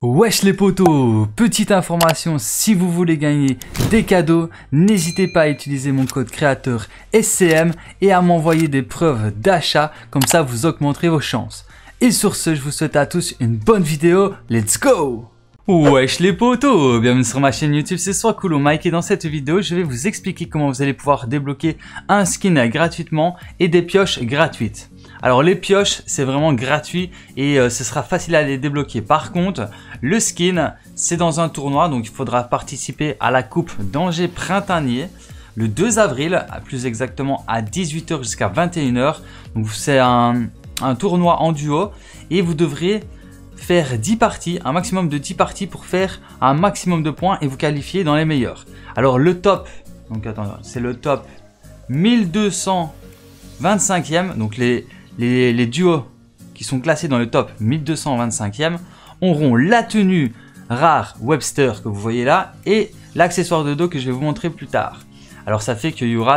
Wesh les potos, petite information, si vous voulez gagner des cadeaux, n'hésitez pas à utiliser mon code créateur SCM et à m'envoyer des preuves d'achat, comme ça vous augmenterez vos chances. Et sur ce, je vous souhaite à tous une bonne vidéo, let's go! Wesh les potos, bienvenue sur ma chaîne YouTube, c'est Soiscool Mike et dans cette vidéo, je vais vous expliquer comment vous allez pouvoir débloquer un skin gratuitement et des pioches gratuites. Alors les pioches c'est vraiment gratuit et ce sera facile à les débloquer. Par contre le skin c'est dans un tournoi, donc il faudra participer à la coupe d'Angers Printanier le 2 avril, plus exactement à 18 h jusqu'à 21 h. Donc c'est un tournoi en duo et vous devrez faire 10 parties, un maximum de 10 parties pour faire un maximum de points et vous qualifier dans les meilleurs. Alors le top, donc attendez, c'est le top 1225e, donc les duos qui sont classés dans le top 1225e auront la tenue rare Webster que vous voyez là et l'accessoire de dos que je vais vous montrer plus tard. Alors ça fait qu'il y aura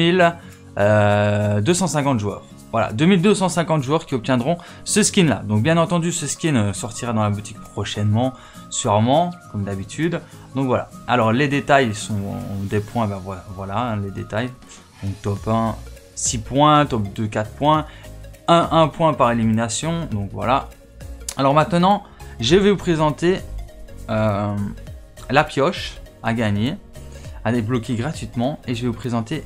2250 joueurs. Voilà, 2250 joueurs qui obtiendront ce skin là. Donc bien entendu ce skin sortira dans la boutique prochainement, sûrement, comme d'habitude. Donc voilà, alors les détails sont des points, ben voilà hein, les détails. Donc top 1, 6 points, top 2, 4 points. 1 point par élimination, donc voilà. Alors maintenant, je vais vous présenter la pioche à gagner, à débloquer gratuitement, et je vais vous présenter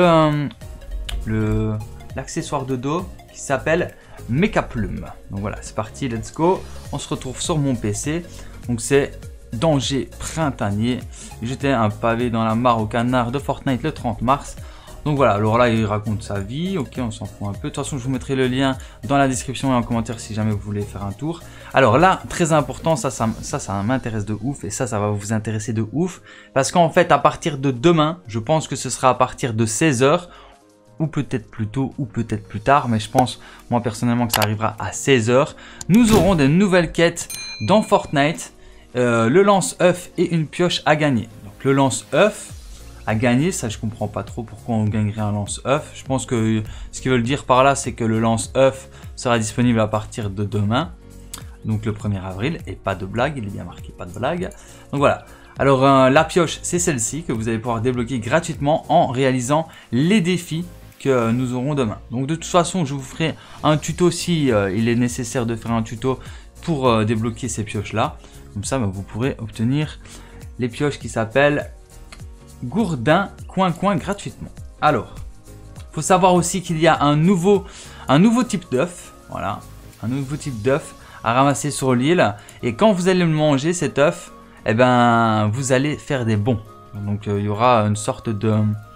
l'accessoire de dos qui s'appelle Mecha Plume. Donc voilà, c'est parti, let's go. On se retrouve sur mon PC, donc c'est d'Angers Printanier. J'étais un pavé dans la mare au canard de Fortnite le 30 mars. Donc voilà, alors là il raconte sa vie, ok on s'en fout un peu. De toute façon je vous mettrai le lien dans la description et en commentaire si jamais vous voulez faire un tour. Alors là, très important, ça m'intéresse de ouf et ça va vous intéresser de ouf. Parce qu'en fait à partir de demain, je pense que ce sera à partir de 16 h ou peut-être plus tôt ou peut-être plus tard. Mais je pense moi personnellement que ça arrivera à 16 h. Nous aurons des nouvelles quêtes dans Fortnite, le lance-œuf et une pioche à gagner. Donc le lance-œuf à gagner, ça je comprends pas trop pourquoi on gagnerait un lance-œuf. Je pense que ce qu'ils veulent dire par là c'est que le lance-œuf sera disponible à partir de demain, donc le 1er avril, et pas de blague, il est bien marqué pas de blague. Donc voilà, alors la pioche c'est celle-ci que vous allez pouvoir débloquer gratuitement en réalisant les défis que nous aurons demain. Donc de toute façon je vous ferai un tuto si il est nécessaire de faire un tuto pour débloquer ces pioches là, comme ça vous pourrez obtenir les pioches qui s'appellent Gourdin Coin gratuitement. Alors, faut savoir aussi qu'il y a un nouveau type d'œuf, voilà, un nouveau type d'œuf à ramasser sur l'île. Et quand vous allez le manger cet œuf, eh ben vous allez faire des bonds. Donc il y aura une sorte de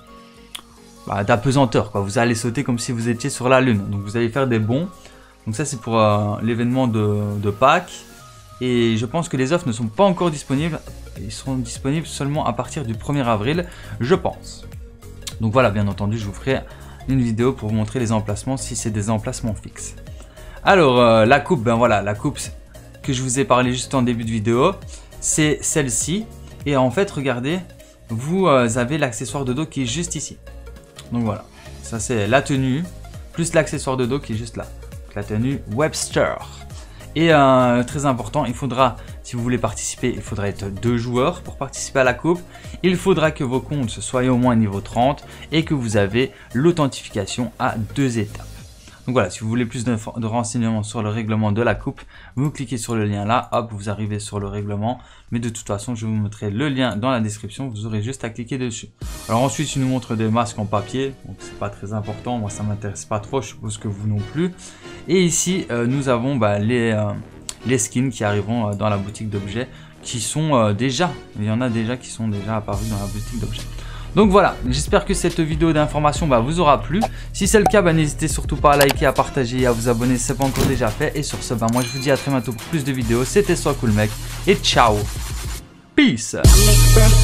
d'apesanteur quoi. Vous allez sauter comme si vous étiez sur la lune. Donc vous allez faire des bonds. Donc ça c'est pour l'événement de Pâques. Et je pense que les œufs ne sont pas encore disponibles. Ils seront disponibles seulement à partir du 1er avril, je pense. Donc voilà, bien entendu, je vous ferai une vidéo pour vous montrer les emplacements si c'est des emplacements fixes. Alors, la coupe, ben voilà, la coupe que je vous ai parlé juste en début de vidéo, c'est celle-ci. Et en fait, regardez, vous avez l'accessoire de dos qui est juste ici. Donc voilà, ça c'est la tenue, plus l'accessoire de dos qui est juste là. Donc, la tenue Webster. Et très important, il faudra, si vous voulez participer, il faudra être 2 joueurs pour participer à la coupe. Il faudra que vos comptes soient au moins niveau 30 et que vous avez l'authentification à 2 étapes. Donc voilà, si vous voulez plus de renseignements sur le règlement de la coupe, vous cliquez sur le lien là, hop, vous arrivez sur le règlement. Mais de toute façon, je vous mettrai le lien dans la description, vous aurez juste à cliquer dessus. Alors ensuite, il nous montre des masques en papier, donc c'est pas très important, moi ça m'intéresse pas trop, je suppose que vous non plus. Et ici, nous avons les skins qui arriveront dans la boutique d'objets, qui sont déjà, il y en a déjà qui sont déjà apparus dans la boutique d'objets. Donc voilà, j'espère que cette vidéo d'information vous aura plu. Si c'est le cas, n'hésitez surtout pas à liker, à partager et à vous abonner si ce n'est pas encore déjà fait. Et sur ce, moi je vous dis à très bientôt pour plus de vidéos. C'était Soiscool Mec et ciao. Peace.